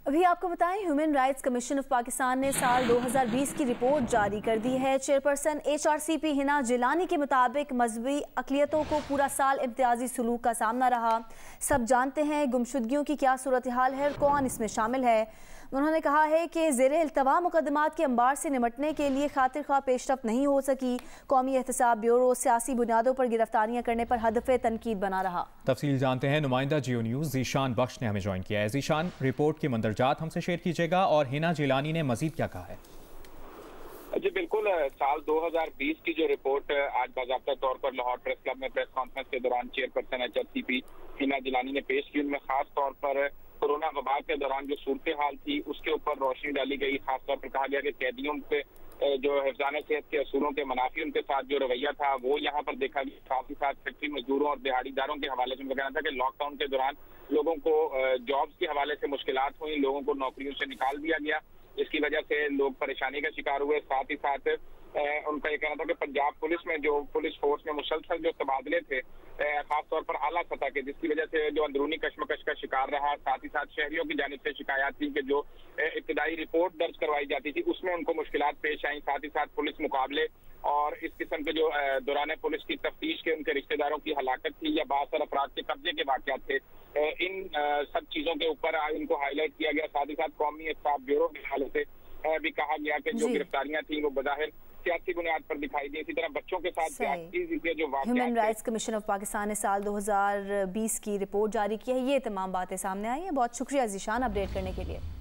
अभी आपको बताएं, human rights commission of Pakistan ने साल 2020 की रिपोर्ट जारी कर दी है। चेयरपर्सन HRCP हिना जिलानी के मुताबिक मजहबी अक़लियतों को पूरा साल इम्तियाजी सलूक का सामना रहा। सब जानते हैं गुमशुदगियों की क्या सूरत हाल है और कौन इसमें शामिल है। उन्होंने कहा है कि ज़ेरे इल्तवा मुकदमात के अंबार से निमटने के लिए खातिर ख्वाह पेशरफ नहीं हो सकी। कौमी एहतसाब ब्यूरो सियासी बुनियादों पर गिरफ्तारियां करने पर हदफ तनकीद बना रहा। तफसील जानते हैं, नुमाइंदा जियो न्यूज़ ज़ीशान बख्श ने हमें ज्वाइन किया है। ज़ीशान, रिपोर्ट के मंदरजात हमसे शेयर कीजिएगा और हिना जिलानी ने मजीद क्या कहा है? जी बिल्कुल, साल 2020 की जो रिपोर्ट आज बाकायदा तौर पर लाहौर प्रेस क्लब में प्रेस कॉन्फ्रेंस के दौरान चेयरपर्सन HRCP हिना जिलानी ने पेश की, उनमें खास तौर पर कोरोना वबा के दौरान जो सूरत हाल थी उसके ऊपर रोशनी डाली गई। खासतौर पर कहा गया कि कैदियों पे जो हिफ्ज़ान सेहत के असूलों के मुनाफी उनके साथ जो रवैया था वो यहाँ पर देखा गया। साथ ही साथ फैक्ट्री मजदूरों और दिहाड़ीदारों के हवाले से उनका कहना था कि लॉकडाउन के दौरान लोगों को जॉब्स के हवाले से मुश्किलात हुई, लोगों को नौकरियों से निकाल दिया गया, इसकी वजह से लोग परेशानी का शिकार हुए। साथ ही साथ उनका ये कहना था कि पंजाब पुलिस में जो पुलिस फोर्स में मुसलसल जो तबादले थे खासतौर पर आला सतह के, जिसकी वजह से जो अंदरूनी कशमकश का शिकार रहा। साथ ही साथ शहरियों की जानिब से शिकायत थी कि जो इब्तिदाई रिपोर्ट दर्ज करवाई जाती थी उसमें उनको मुश्किलात पेश आई। साथ ही साथ पुलिस मुकाबले और इस किस्म के जो दौरान पुलिस की तफ्तीश के उनके रिश्तेदारों की हलाकत थी या बासर अफराद के कब्जे के वाक़यात थे, इन सब चीज़ों के ऊपर इनको हाईलाइट किया गया। साथ ही साथ कौमी एहतसाब ब्यूरो के हवाले से भी कहा गया कि जो गिरफ्तारियां थी वो बज़ाहिर सियासी बुनियाद पर दिखाई दी। इसी तरह बच्चों के साथ जो human rights commission of Pakistan ने साल 2020 की रिपोर्ट जारी की है। ये तमाम बातें सामने आई हैं। बहुत शुक्रिया ज़ीशान अपडेट करने के लिए।